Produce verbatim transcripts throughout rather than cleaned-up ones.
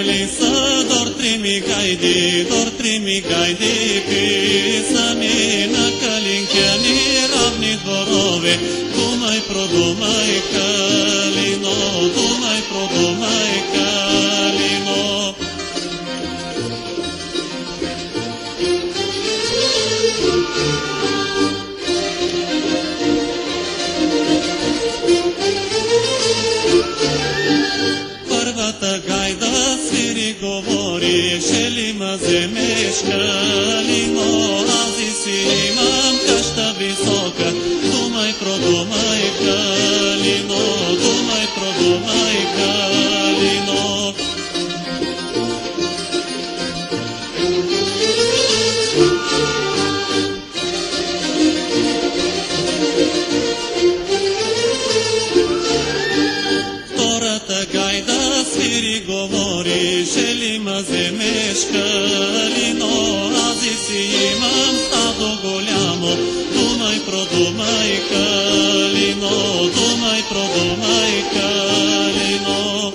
Весели са дортри ми гайди, дортри ми гайди, писани на калинкяни равни дворове. Думай, продумай, калино, думай, продумай, калино. Първата гайда свири, говори, шели ма вземеш калино. Аз и си имам къща висока, думай, продумай, калино, думай, продумай, калино. Втората гайда свири, говори, шели ма вземеш калино. Аз и си имам стадо голямо, думай, продумай, калино, думай, продумай, калино.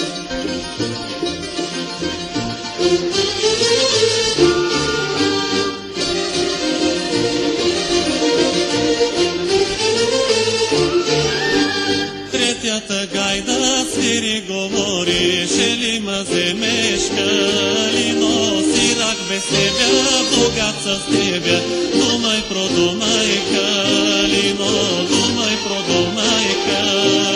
Третята гайда свири, говори, шели ма вземеш калино. Сирак без себе, богат с тебе, думай, продумай, калино, думай, продумай, калино.